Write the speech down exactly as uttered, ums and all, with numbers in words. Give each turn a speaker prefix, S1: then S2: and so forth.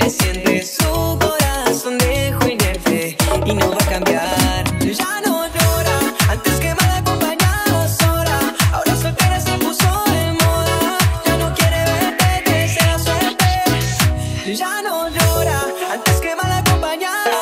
S1: le siente su corazón dejó inerte y no va a cambiar. Ya no llora, antes quemada acompañada sola, ahora soltera se puso de moda. Ya no quiere verte, te desea suerte. Ya no llora, antes quemada acompañada